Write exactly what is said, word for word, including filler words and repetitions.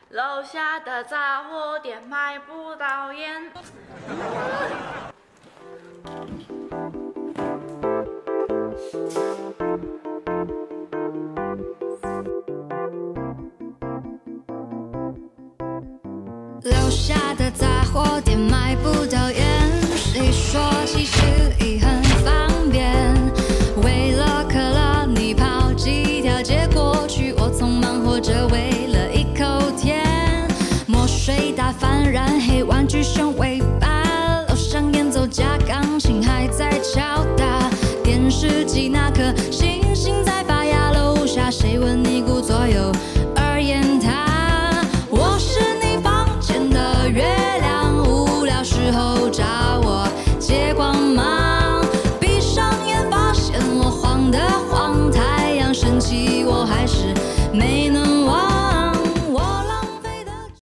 楼下的杂货店买不到烟。 楼下的杂货店买不到烟，谁说其实